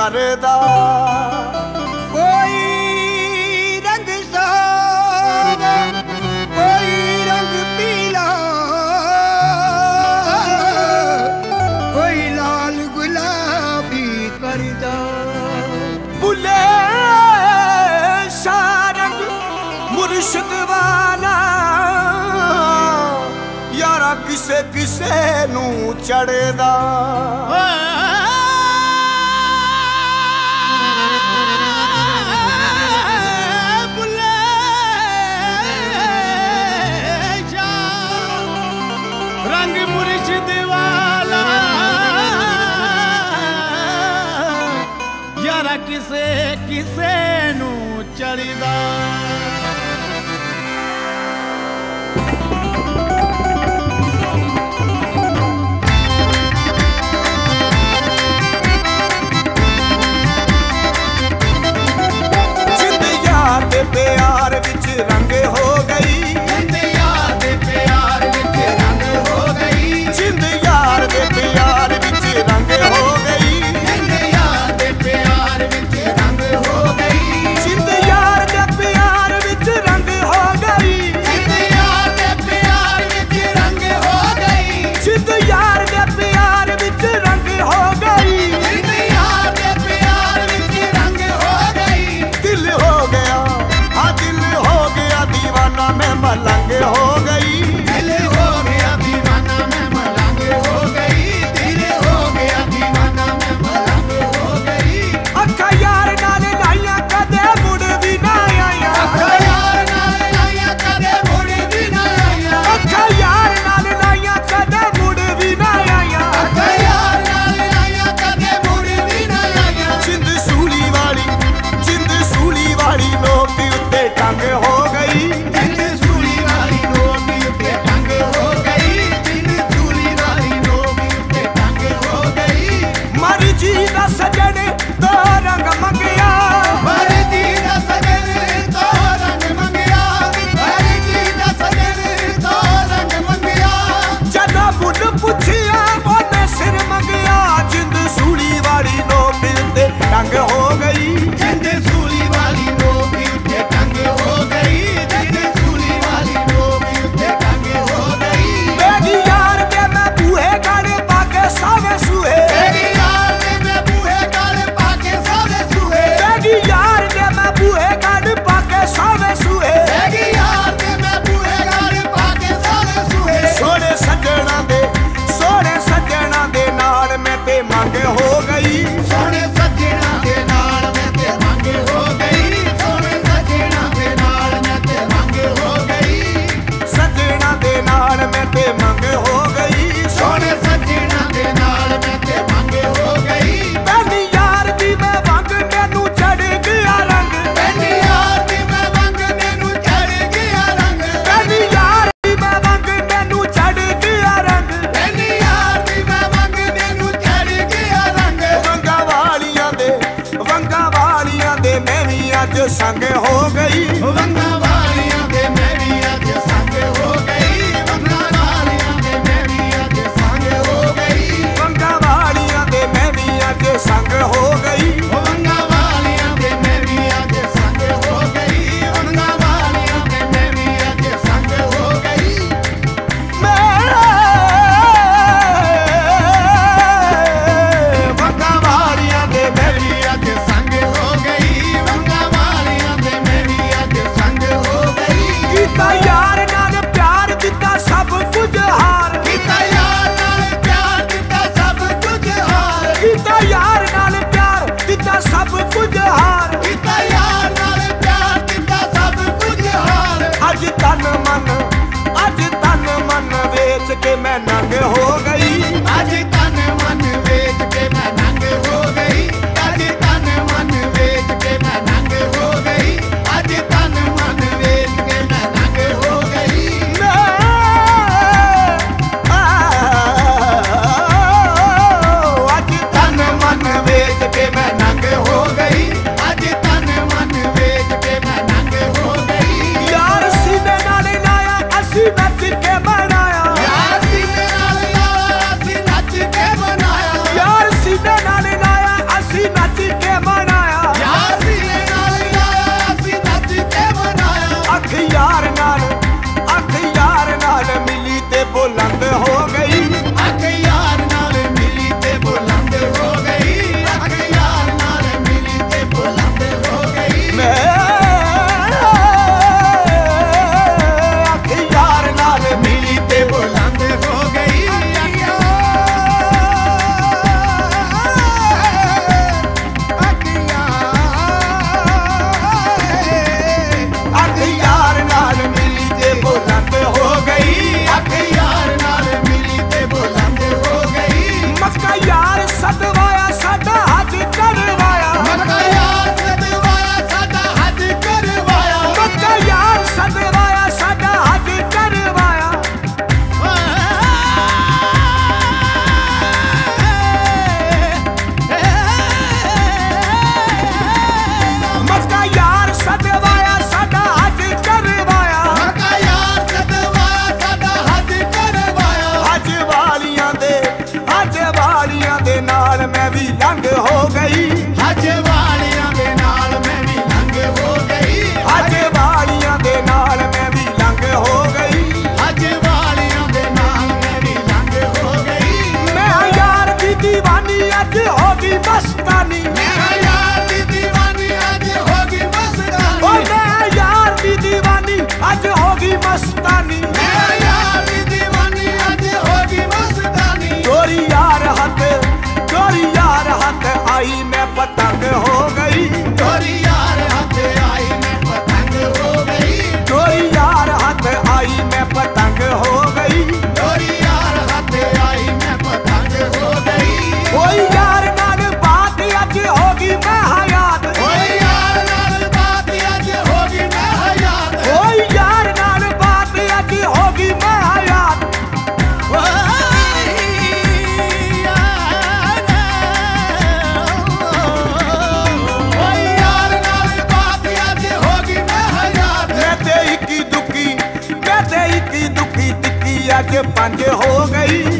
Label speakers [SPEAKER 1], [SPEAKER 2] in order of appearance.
[SPEAKER 1] करदा।
[SPEAKER 2] कोई रंग सादा, कोई रंग पीला, कोई लाल गुलाबी करदा।
[SPEAKER 1] बुले शारंग मुर्शिद वाला यारा किसे किसे नू चढ़दा।
[SPEAKER 2] रंग मुर्शिद वाला यारा किसे किसे नू चढ़दा।
[SPEAKER 1] जिंद यार दे प्यार विच रंग हो गई,
[SPEAKER 2] जिंद यार दे प्यार विच रंग हो गई,
[SPEAKER 1] जिंद यार दे प्यार विच रंग हो गई,
[SPEAKER 2] जिंद यार दे प्यार विच रंग हो गई,
[SPEAKER 1] जिंद यार दे प्यार विच रंग हो गई,
[SPEAKER 2] जिंद यार दे प्यार विच रंग हो गई,
[SPEAKER 1] जिंद यार दे प्यार विच रंग हो गई,
[SPEAKER 2] जिंद यार दे प्यार विच रंग हो गई।
[SPEAKER 1] दिल हो गया, हाँ दिल हो गया दीवाना मैं मलंग हो गई,
[SPEAKER 2] दिल हो गया दीवाना मैं मलंग हो गई, दिल हो गया दीवाना मैं मलंग हो गई।
[SPEAKER 1] अखा यार नाल लाइया कदे मुड़ भी ना आया,
[SPEAKER 2] अखा यार नाल लाइया कदे मुड़ भी ना आया,
[SPEAKER 1] अखा यार नाल लाइया कदे मुड़ भी ना आया,
[SPEAKER 2] अखा यार नाल लाइया कदे मुड़ भी ना आया।
[SPEAKER 1] जिंद सूली वाली नोक उत्ते टंग हो गई,
[SPEAKER 2] जिंद सूली वाली नोक उत्ते टंग हो गई, जिंद सूली वाली नोक उत्ते टंग हो गई।
[SPEAKER 1] मर जी दा सजन तो रंग मंगिया,
[SPEAKER 2] मर जी दा सजन तो रंग मंगिया, मर जी दा सजन तो रंग मंगिया।
[SPEAKER 1] जदा मुन पुछिया ओने सिर मंगिया, जिंद सूली वाली नोक उत्ते टंग हो गई,
[SPEAKER 2] जिंद सूली वाली नोक उत्ते टंग हो गई, जिंद सूली वाली नोक उत्ते टंग हो गई।
[SPEAKER 1] मेरी यार दे मैं बूहे गड़ पाके सावे सुहे,
[SPEAKER 2] मेरी यार ने मैं बूहे गल पाके सावे सुहे,
[SPEAKER 1] मेरी यार दे मैं बूहे गड़ पाके सावे सुहे,
[SPEAKER 2] मेरी यार ने मैं बूहे गल पाके सावे सुहे।
[SPEAKER 1] सोने सज्जना दे नाल मैं ते मंग हो गई,
[SPEAKER 2] सोने सज्जना दे नाल मैं ते मंग हो गई, सोने सज्जना दे नाल मैं ते मंग हो गई,
[SPEAKER 1] सज्जना दे नाल मैं ते मंग हो गई,
[SPEAKER 2] सोने सज्जना दे नाल मैं ते मंग हो गई।
[SPEAKER 1] पहली यार दी मैं वंग मैनू चढ़ गया रंग,
[SPEAKER 2] पहली यार दी मैं वंग मैनू चढ़ गया रंग,
[SPEAKER 1] पहली यार दी मैं वंग मैनू चढ़ गया रंग,
[SPEAKER 2] पहली यार दी मैं वंग मैनू चढ़ गया रंग।
[SPEAKER 1] वंगा वालियां दे मैं भी अज संग हो गई,
[SPEAKER 2] वंगा वालियां दे मैं भी अज संग हो गई, वंगा वालियां दे मैं भी अज संग हो गई,
[SPEAKER 1] वंगा वालियां दे मैं भी अज संग हो गई,
[SPEAKER 2] वंगा वालियां दे मैं भी अज संग हो गई, वंगा वालियां दे मैं भी अज संग हो गई।
[SPEAKER 1] वंगा वालियां दे मैं भी
[SPEAKER 2] अज संग हो गई, वंगा वालियां दे मैं भी अज संग
[SPEAKER 1] गई
[SPEAKER 2] ਅੱਜ ਵਾਲਿਆਂ ਦੇ ਨਾਲ ਮੈਂ ਵੀ ਲੰਘ ਹੋ ਗਈ
[SPEAKER 1] ਅੱਜ ਵਾਲੀਆਂ ਦੇ ਨਾਲ ਮੈਂ ਵੀ ਲੰਘ ਹੋ ਗਈ
[SPEAKER 2] ਅੱਜ ਵਾਲਿਆਂ ਦੇ ਨਾਲ ਮੈਂ ਵੀ ਲੰਘ ਹੋ ਗਈ
[SPEAKER 1] ਮੈਂ ਯਾਰ ਦੀ ਦੀਵਾਨੀ ਅੱਜ ਹੋ ਗਈ ਮਸਤਾਨੀ
[SPEAKER 2] ਮੈਂ ਯਾਰ ਦੀ ਦੀਵਾਨੀ ਅੱਜ ਹੋ ਗਈ ਮਸਤਾਨੀ
[SPEAKER 1] ਓ ਮੈਂ ਯਾਰ ਦੀ ਦੀਵਾਨੀ ਅੱਜ ਹੋ ਗਈ ਮਸਤਾਨੀ
[SPEAKER 2] ਮੈਂ ਯਾਰ ਦੀ ਦੀਵਾਨੀ ਅੱਜ ਹੋ ਗਈ ਮਸਤਾਨੀ
[SPEAKER 1] ਚੋਰੀ ਯਾਰ ਹੱਥ ਆਈ ਮੈਂ ਪਤੰਗ ਹੋ ਗਈ
[SPEAKER 2] ਚੋਰੀ ਯਾਰ ਹੱਥ ਆਈ ਮੈਂ ਪਤੰਗ ਹੋ ਗਈ
[SPEAKER 1] ਚੋਰੀ ਯਾਰ ਹੱਥ ਆਈ ਮੈਂ ਪਤੰਗ ਹੋ ਗਈ
[SPEAKER 2] ਚੋਰੀ ਯਾਰ ਹੱਥ ਆਈ ਮੈਂ ਪਤੰਗ ਹੋ ਗਈ
[SPEAKER 1] ਕੋਈ ਯਾਰ ਨਾਲ ਬਾਤ ਅੱਜ ਹੋ ਗਈ ਮੈਂ ਹਯਾਤ
[SPEAKER 2] ਓਏ ਯਾਰ ਨਾਲ ਬਾਤ ਅੱਜ ਹੋ ਗਈ ਮੈਂ ਹਯਾਤ
[SPEAKER 1] ਕੋਈ ਯਾਰ ਨਾਲ ਬਾਤ ਅੱਜ ਹੋ ਗਈ ਮੈਂ ਹਯਾਤ ਮੈਂ ਤੇ ਇੱਕੀ ਦੁੱਕੀ ਟਿੱਕੀ ਅੱਜ 5 ਹੋ ਗਈ